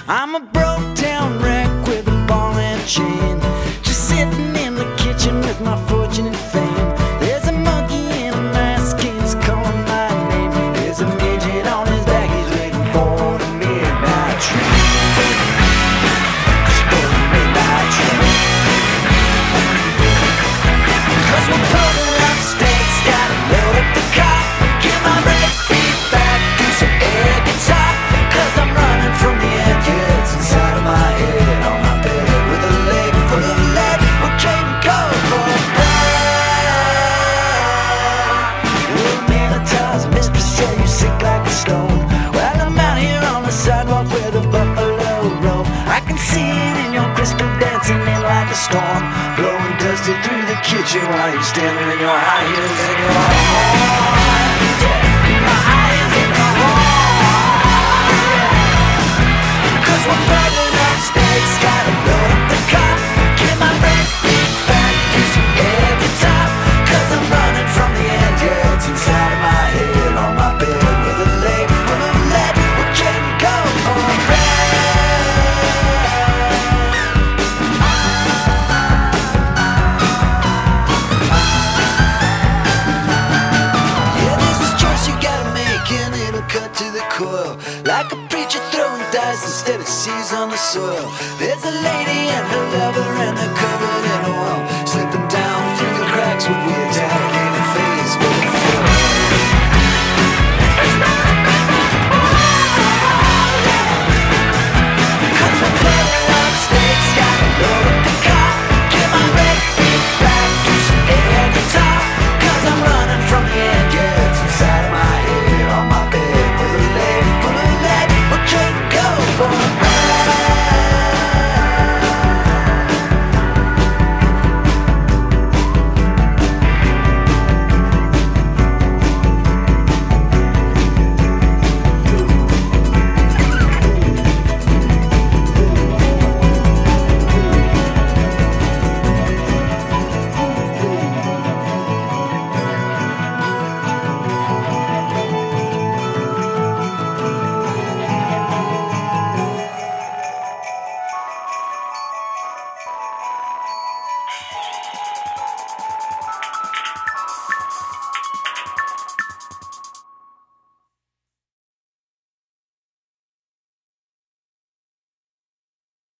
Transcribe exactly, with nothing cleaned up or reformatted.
I'm a broke down wreck with a ball and chain, just sitting in the kitchen with my fortune and fame. There's a monkey in a mask, he's calling my name. There's a midget on his back, he's waiting for the midnight train. For the midnight train. Cause we're pulling up stakes, gotta load up the car, get my red beat back, do some air guitar. Cause I'm running from the edge, yeah, it's inside of my head, on my bed, with a leg full of lead, we're trading gold for bread. Little minotaurs, mistress, yeah, you sick like a stone. Well, I'm out here on the sidewalk where the buffalo roam. I can see it in your crystal dancing in like a storm, blowing dusty through the kitchen while you're standing in your high heels and your horn. Yeah, my high heels and your horn. Cause we're burning up stakes, gotta load up the car, get my red beat back, do some air guitar. Cause I'm running from the end, yeah, it's inside of my head, on my bed, with a leg full of lead, we're trading gold for bread. Yeah, there's this choice you gotta make and it'll cut to the core, like a preacher throwing dice instead of seeds on the soil. There's a lady and her lover and the cover